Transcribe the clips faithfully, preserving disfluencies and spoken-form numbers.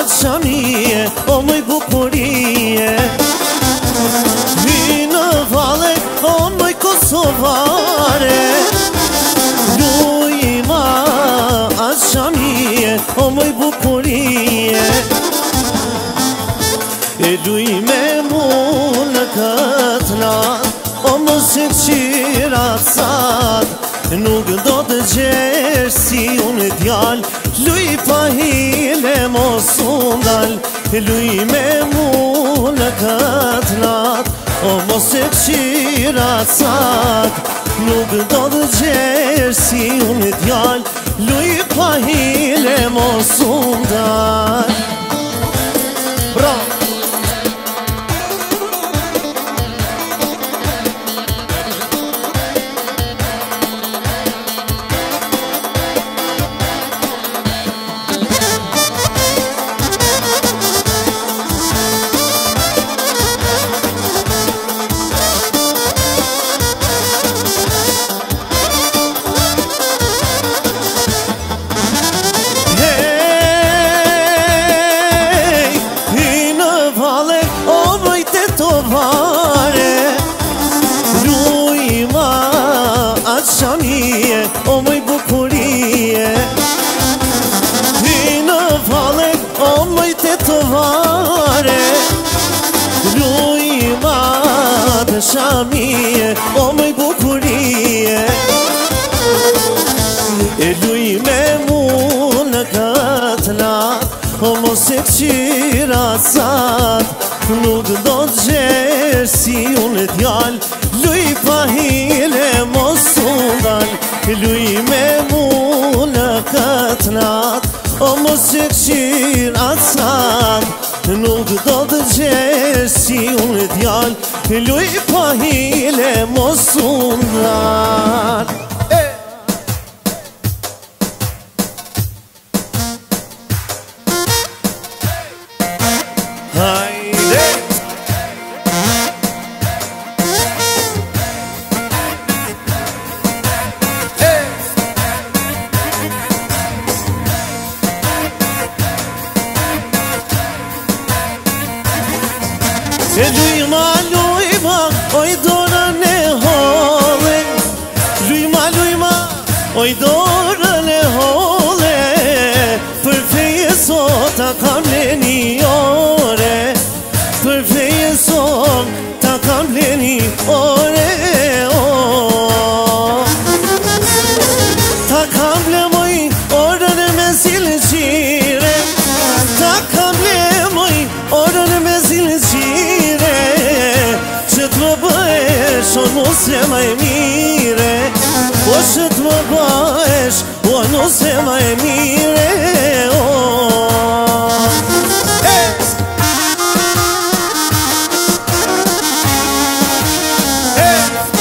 Shamie, o moj bukurie Hy në vale, o moj Kosovare Lujma atë Shamie, o moj bukurie E luj me mu në këtë natë, o mos e qira sat Nuk do të gjesh si unë djall Luj pa hile mos undal Luj me mu në këtë nat O mos e qira sat Nuk do të gjesh si unë djall Luj pa hile mos undal Bravo! Shamie, o moj bukurie Hy në vale, o moj tetovare Lujma të Shamie, o moj bukurie E luj me mu në këtë nat O mos e qira sat Nuk do të gjesh si unë djall Luj pa hile mos undal Luj me mu në këtë nat O mos e qira sat Nuk do të gjesh si unë djall Luj pa hile mos undal E lujma, lujma, oj dorën e hole Lujma, lujma, oj dorën e hole Për feje sot ta kam leni ore Për feje sot ta kam leni ore oh. Ta kam le moj orën me zilë qire Ta kam le moj orën me zilë qire Që të më bëhesh, o nuse maj mire O që të më bëhesh, o nuse maj mire oh. Hey! Hey!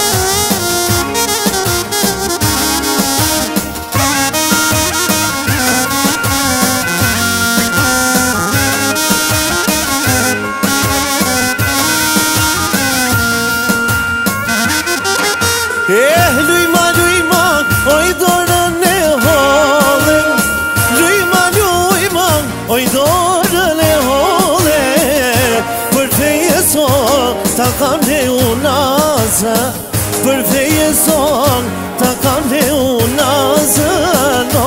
Eh, lujma, lujma, oj dorën e hole Lujma, lujma, oj dorën e hole Për feje son, ta kam le unazë Për feje son, ta kam le unazë no.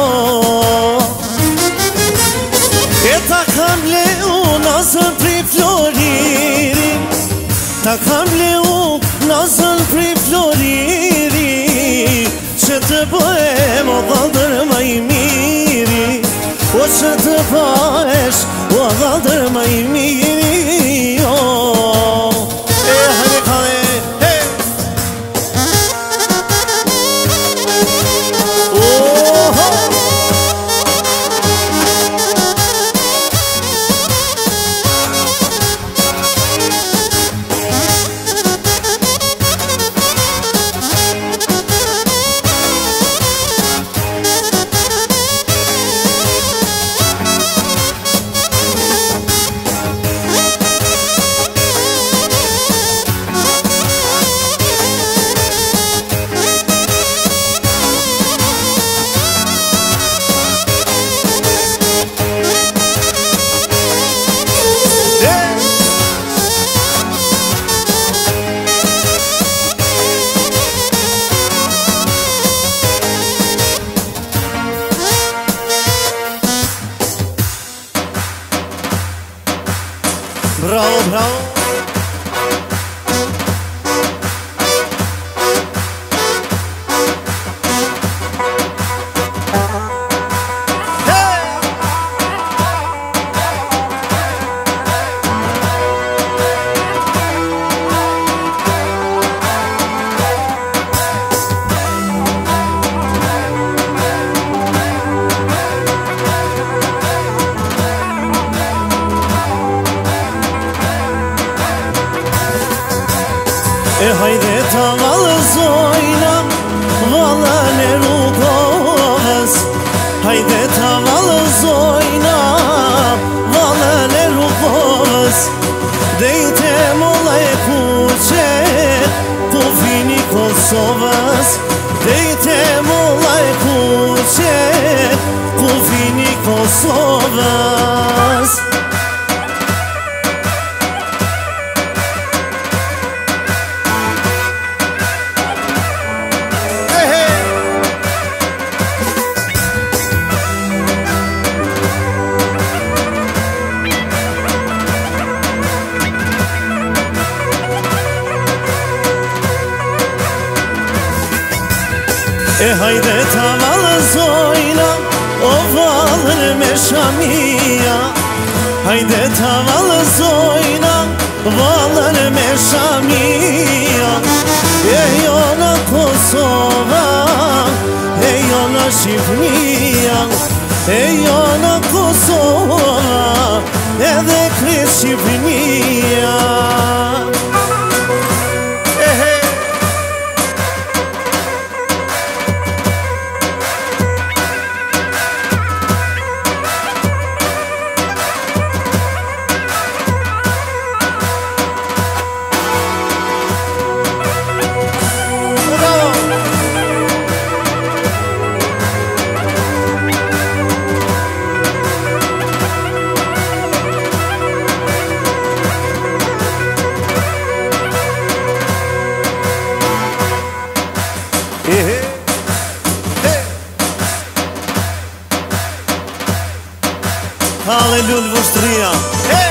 E ta kam le unazën pri floriri Ta kam le unazën pri floriri Që të bëhem o dhaldër ma i miri O që të bëhesh o dhaldër ma i miri oh. E hajde kale hey. Oh, oh. Bravo, bravo. E hajde ta valëzojna, vala në rrugovës. Hajde ta valëzojna, vala në rrugovës. Dejte molla e kuqe, ku vini Kosovës. Dejte molla e kuqe, ku vini Kosovës. E hajde ta valëzojna, o valën me shamia. Hajde ta valëzojna, valën me shamia. E jona Kosova, e jona Shqipnia. E jona Kosova, edhe kres Shqipnia. Hallelujah, vostria. Hey!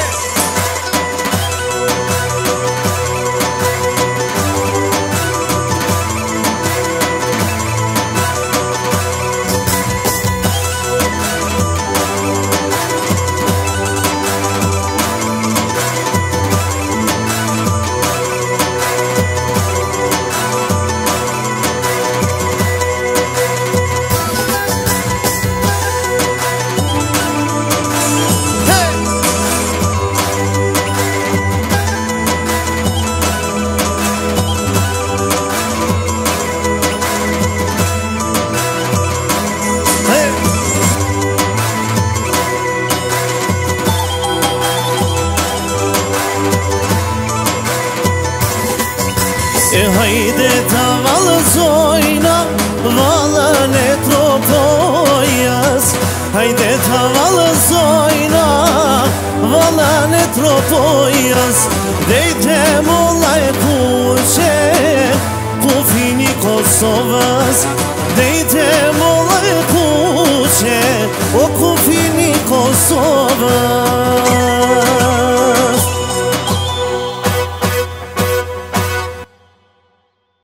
E hajde ta valëzojna, valën e tropojës. Hajde ta valëzojna, valën e tropojës. Dejte molla e kuqe, ku vini Kosovës.